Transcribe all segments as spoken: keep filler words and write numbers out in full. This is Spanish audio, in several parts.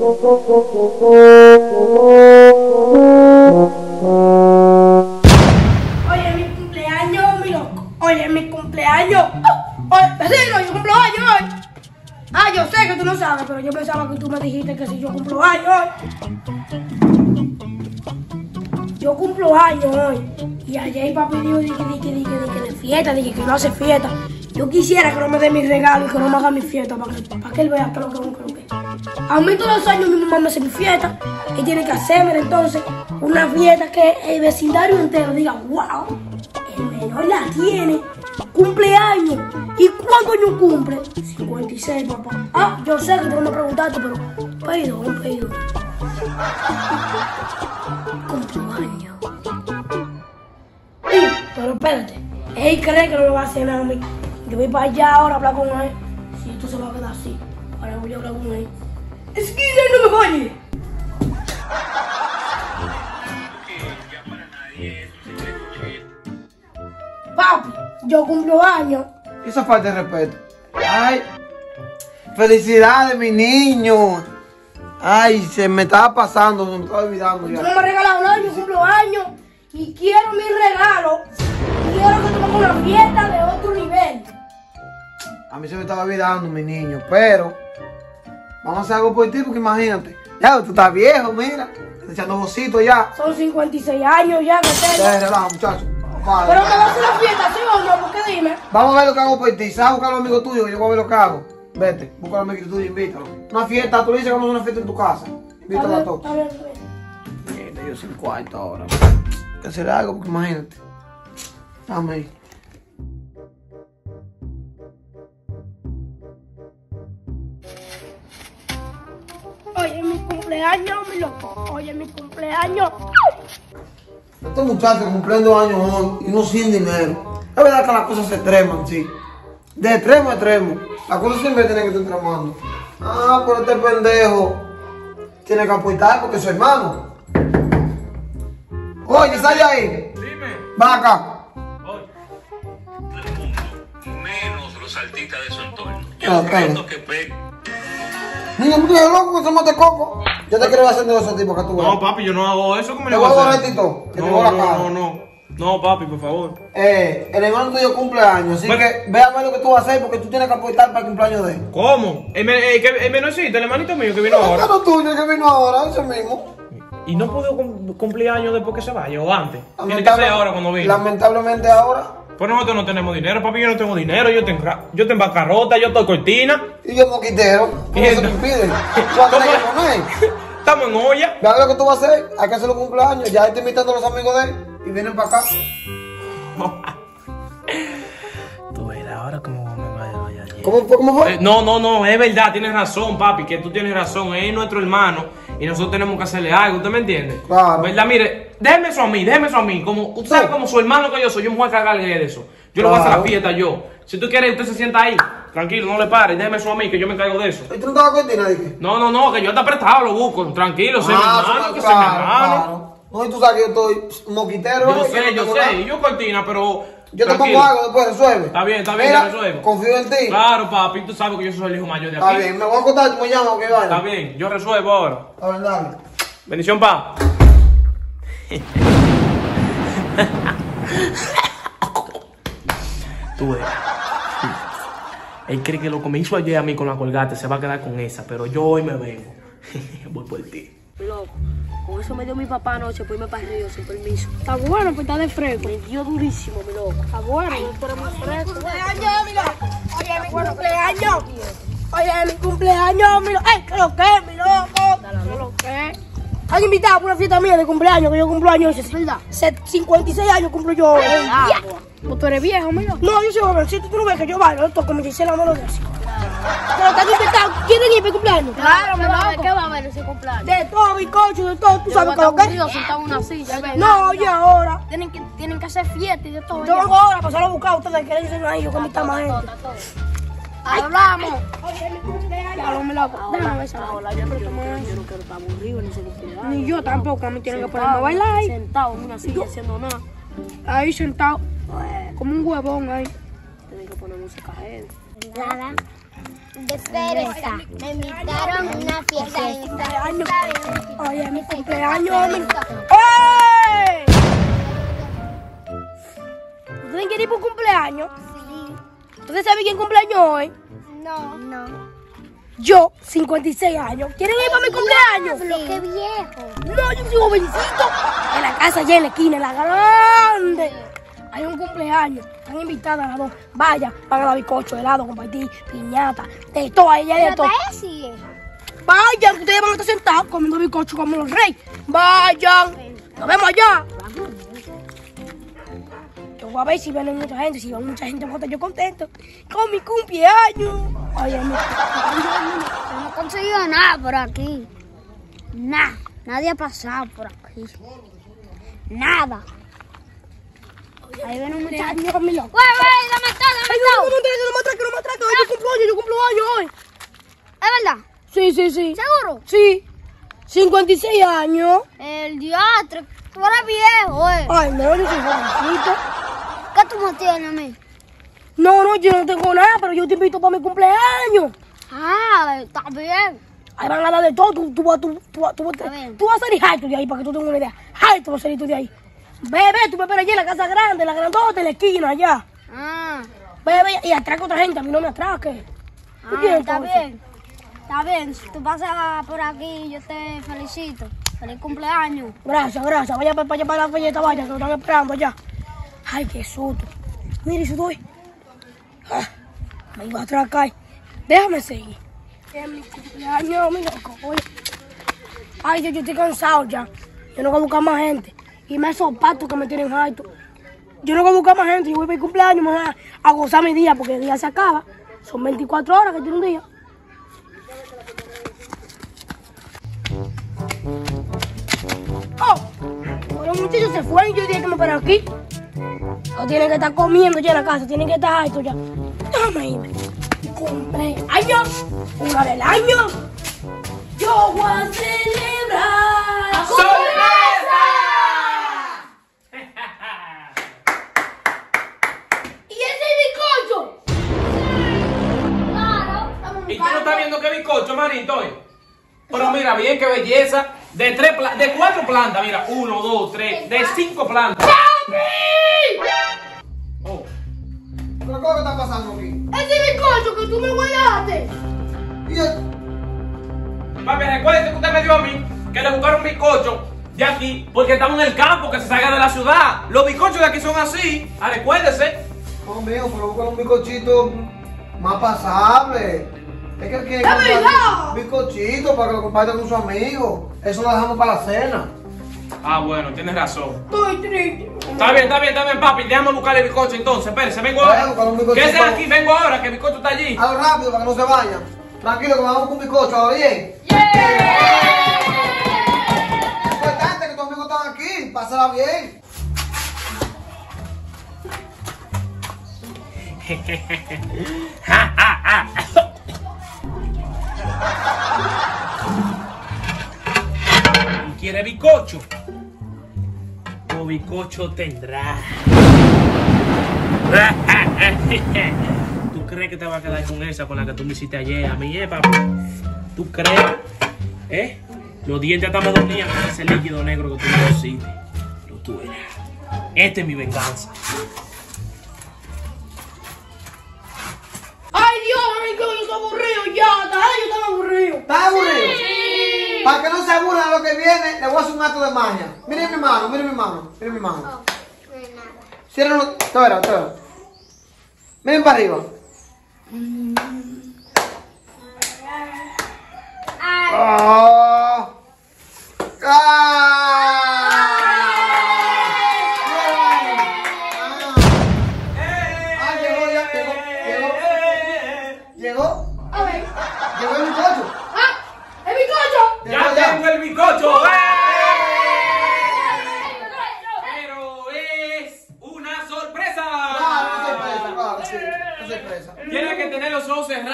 Oye, mi cumpleaños, mi loco. Oye, mi cumpleaños. Oh, oye, vecino, yo cumplo años hoy. Ah, yo sé que tú no sabes, pero yo pensaba que tú me dijiste que si yo cumplo años hoy. Yo cumplo años hoy. Y ayer papi dijo, dije, dije, dije, dije, de fiesta, dije que no hace fiesta. Yo quisiera que no me dé mi regalo y que no me haga mi fiesta para que, para que él vea que lo que es un croquet. A mí todos los años mi mamá me hace mi fiesta y tiene que hacerme entonces una fiesta que el vecindario entero diga, wow, el menor la tiene, cumpleaños. ¿Y cuántos años cumple? cincuenta y seis, papá. Ah, yo sé que tú no me preguntaste, pero perdón, perdón. Cumpleaños. Sí, pero espérate, él cree que no me va a hacer nada a mí. Yo voy para allá ahora a hablar con él. Si esto se va a quedar así, ahora voy a hablar con él. Es que él no me vaya. Papi, yo cumplo años. Esa falta de respeto. Ay, felicidades, mi niño. Ay, se me estaba pasando, se me estaba olvidando ya. Tú no me has regalado nada, yo cumplo años y quiero mi regalo. Quiero que tengamos una fiesta de otro nivel. A mí se me estaba olvidando, mi niño, pero vamos a hacer algo por ti, porque imagínate. Ya, tú estás viejo, mira. Estás echando bocitos ya. Son cincuenta y seis años ya que tengo. Ya, relaja, muchacho. Vale. Pero me vas a hacer una fiesta, ¿sí o no? Porque dime. Vamos a ver lo que hago por ti. ¿Sabes buscar a los amigos tuyos? Yo voy a ver lo que hago. Vete, busca a los amigos tuyos y invítalo. Una fiesta, tú le dices que vamos a una fiesta en tu casa. Invítalo a todos. Está bien, está bien. Mira, yo sin cuarto ahora. Hay que hacer algo, porque imagínate. Dame ahí. Oye, mi cumpleaños, mi loco. Oye, mi cumpleaños. Estos muchachos cumpliendo años hoy y no sin dinero. Es verdad que las cosas se extreman, sí. De extremo a extremo. Las cosas siempre tienen que estar extremando. Ah, pero este pendejo tiene que aportar porque es su hermano. Oye, sale ahí. Dime. Va acá. Oye. Todo el mundo, menos los artistas de su entorno. Ah, Yo claro. reto que pe... Niño, tú eres loco que se mate coco. Yo te quiero hacer negocio a ti para que tú veas. No, papi, yo no hago eso. ¿Cómo Te le voy voy a a borrar hacer? Tito, que te No, voy a no, la cara. no, no. No, papi, por favor. Eh, el hermano tuyo cumple años, así Bueno. que ve a ver lo que tú vas a hacer porque tú tienes que aportar para el cumpleaños de él. ¿Cómo? El, men- el, que- el menorcito, el hermanito mío que vino El ahora. hermano tuyo que vino ahora, ese mismo. Y no pudo cum- cumplir años después que se vaya o antes. Tiene que ser ahora cuando vino. Lamentablemente ahora. Pues nosotros no tenemos dinero, papi. Yo no tengo dinero. Yo tengo, yo estoy en bancarrota, yo estoy cortina. Y yo moquitero. ¿Cómo ¿Y se te esto? impide? Tú vas a tener que poner. Estamos en olla. Ve a ver lo que tú vas a hacer. Hay que hacer los cumpleaños. Ya está invitando a los amigos de él y vienen para acá. Tú verás ahora cómo me vaya a allí. ¿Cómo fue? ¿Cómo fue? Eh, no, no, no, es verdad, tienes razón, papi, que tú tienes razón, él es nuestro hermano y nosotros tenemos que hacerle algo, ¿usted me entiende? Claro. ¿Verdad? Mire, déjeme eso a mí, déjeme eso a mí, como, usted sabe Sí. como su hermano que yo soy, yo me voy a cargar de eso. Yo le voy a hacer la Claro. fiesta yo. Si tú quieres, usted se sienta ahí, tranquilo, no le pare, déjeme eso a mí, que yo me encargo de eso. ¿Y tú no estabas cortina de qué? No, no, no, que yo te prestado, lo busco, tranquilo, soy mi hermano, que soy mi hermano. claro. No, y tú sabes que yo estoy moquitero. Yo ¿eh? sé, no yo tengo sé, nada. y yo cortina, pero... Yo te tranquilo. pongo algo, después resuelve. Está bien, está bien, Mira, yo resuelvo. confío en ti. Claro, papi, tú sabes que yo soy el hijo mayor de aquí. Está bien, me voy a contar, tú me llamas o qué vaya. Está bien, yo resuelvo ahora. Está bien, dale. Bendición, pa. Tú ves. Él cree que lo que me hizo ayer a mí con la colgate se va a quedar con esa, pero yo hoy me vengo. Voy por ti. Loco, con eso me dio mi papá anoche por irme para el río sin permiso. Está bueno, pues está de fresco. Me dio durísimo, mi loco. Está bueno, tú eres muy fresco. Cumpleaños, mi loco. Oye, mi cumpleaños. Oye, mi cumpleaños, mi loco. ¡Ay, qué lo que, mi loco! ¿Qué lo que? Han invitado a una fiesta mía de cumpleaños, que yo cumplo años. ¿Es verdad? cincuenta y seis años cumplo yo hoy. Ya. Pues tú eres viejo, mi loco. No, yo soy jovencito, tú no ves que yo bailo, esto como dice la mano de así. Pero están invitados, ¿quieren ir para el cumpleaños? Claro, mi loco. ¿Qué va a haber ese cumpleaños? De todo, bizcocho, de todo, tú Yo sabes voy que a lo estar que aburrido sentado en una silla, ¿verdad? No, oye, ahora. Tienen que, tienen que hacer fiesta y de todo. Yo ya. vengo ahora para pasarlo a buscar a ustedes, que dicen ahí, yo con mi tama gente. Está todo. Hablamos. Oye, mi cumpleaños. Ya, mi loco. Déjame ver esa bola. Yo, yo, yo no quiero estar aburrido ni ese cumpleaños. Ni yo tampoco, a mí tienen que Sentado, ponerme a bailar ahí. Sentado en una silla haciendo nada. Ahí sentado, como un huevón ahí. Tienen que poner música a él. Nada. de cereza. Me invitaron a una fiesta de Cumpleaños. Hoy es mi cumpleaños, mi loco. ¡Ey! ¿Tú también quieres ir por cumpleaños? Sí. ¿Ustedes saben quién cumpleaños hoy? No. No. Yo, cincuenta y seis años. ¿Quieren ir para mi cumpleaños? Diablo, qué viejo. No, yo soy jovencito. En la casa allá en la esquina, en la grande. Hay un cumpleaños. Están invitadas las dos. Vayan, van a dar bizcocho, helado, compartir, piñata, de todo, a ella de Pero todo. para eso sigue. Vayan, que ustedes van a estar sentados comiendo bizcocho como los reyes. Vayan. Nos vemos allá. Yo voy a ver si viene mucha gente. Si viene mucha gente, voy a estar yo contento. Con mi cumpleaños. Oye, mi Yo no he conseguido nada por aquí. Nada. Nadie ha pasado por aquí. Nada. Ahí viene un muchacho. cumpleaños, mi loco. Güey, güey, dame todo, dame Ay, no, no, todo. no, no, no me atraques, no me atraques. Hoy yo cumplo años, yo cumplo años hoy. ¿Es verdad? Sí, sí, sí. ¿Seguro? Sí. cincuenta y seis años. El diatre. Tú eres viejo, eh. Ay, no, yo soy jovencito. ¿Qué tú me tienes a mí? No, no, yo no tengo nada, pero yo te invito para mi cumpleaños. Ah, está bien. Ahí van a dar de todo. Tú, tú, vas- tú, tú, tú, Está bien. tú vas a salir alto de ahí para que tú tengas una idea. Alto vas a salir tú de ahí. Bebé, tú me esperas allí en la casa grande, la grandota, en la esquina, allá. Ah, Bebé, y atraca a otra gente, a mí no me atraque. ¿Tú ah, quieres está entonces? bien. Está bien. Si tú pasas por aquí, yo te felicito. Feliz cumpleaños. Gracias, gracias. Vaya para allá para la fiesta, vaya, que lo están esperando allá. Ay, qué susto. Mire, si doy. Ah, me iba a atracar. Déjame seguir. Es mi cumpleaños, mi loco. Oye. Ay, yo, yo estoy cansado ya. Yo no voy a buscar más gente. Y me esos patos que me tienen alto. Yo no voy a buscar más gente. Yo voy para mi cumpleaños, me voy a, a gozar mi día porque el día se acaba. Son veinticuatro horas que tiene un día. Oh, los muchachos se fueron y yo dije que me esperan aquí. No tienen que estar comiendo ya en la casa, tienen que estar altos ya. Déjame irme. Cumpleaños, una del año. Yo voy a celebrar. ¡Sorpresa! ¿Y ese bizcocho? Claro. ¿Y tú no estás viendo qué bizcocho, manito? hoy? Pero mira bien, qué belleza. De tres pla- de cuatro plantas, mira. Uno, dos, tres. De cinco plantas. Oh. ¿Pero qué es lo que está pasando aquí? Ese bizcocho que tú me guardaste. ¿Y el... Papi, recuérdate que usted me dio a mí que le buscaron bizcocho de aquí porque estamos en el campo, que se salga de la ciudad. Los bizcochos de aquí son así. Ah, recuérdese. No, mío, pero buscar un bizcochito más pasable. Es que él quiere ¡Es comprar verdad! un bizcochito para que lo comparta con sus amigos. Eso lo dejamos para la cena. Ah, bueno, tienes razón. Estoy triste. Está bien, está bien, está bien, papi. Déjame buscar el bizcocho entonces. Espérese, vengo Vaya, ahora. buscar un bizcochito. Quédese aquí, vengo ahora, que el bizcocho está allí. Hazlo rápido para que no se vayan. Tranquilo, que vamos con un bizcocho, ¿ahora bien? Lo importante es que tus amigos están aquí. Pásala bien. ¿Quiere bizcocho? O bizcocho tendrá. ¿Tú crees que te va a quedar con esa con la que tú me hiciste ayer? A mí, eh, papi. ¿Tú crees? ¿Eh? Los dientes hasta me donían con ese líquido negro que tú me hiciste. Pero tú eras. Esta es mi venganza. Ay, Dios, ay, que yo estoy aburrido ya. Ay, yo estoy aburrido. ¿Estás aburrido? Para que no se aburran de lo que viene, le voy a hacer un acto de magia. Miren mi mano, miren mi mano, miren mi mano. Cierren los... Espera, espera. Miren para arriba. Ah. Ah, llegó ya, llegó, llegó. Llegó, A ver. llegó el bizcocho. ¡Ah! ¡El bizcocho! ¡Ya Llegó tengo el bizcocho! Pero es una sorpresa. Claro, una sorpresa, claro, sí, una sorpresa. Tiene que tener los ojos cerrados.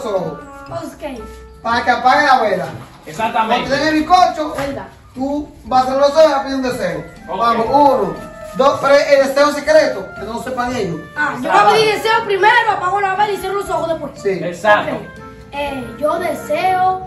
ojos. Ok, Para que apague la vela. Cuando te Exactamente. den el bizcocho, verdad. tú vas a cerrar los ojos y vas a pedir un deseo. Ok. Vamos, uno, dos, tres, el deseo secreto, que no lo sepan ellos. Ah, yo voy a pedir deseo primero, apago la vela y cierro los ojos después. Sí. Exacto. Ok. Eh, yo deseo.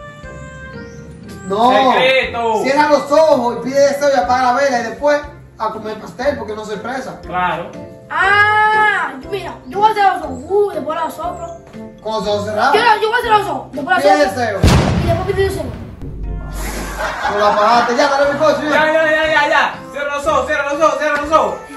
No. Secreto. Cierra los ojos y pide deseo y apaga la vela y después a comer pastel porque no se expresa. Claro. Ah, mira, yo voy a hacer los ojos, uh, después los soplo. Con los ojos cerrados. Yo, yo voy a hacer los ojos, después los Pide soplo. deseo. Y después pido deseo. No lo apagaste, ya, dale bizcocho. Ya, ya, ya, ya, ya. Cierra los ojos, cierra los ojos, cierra los ojos.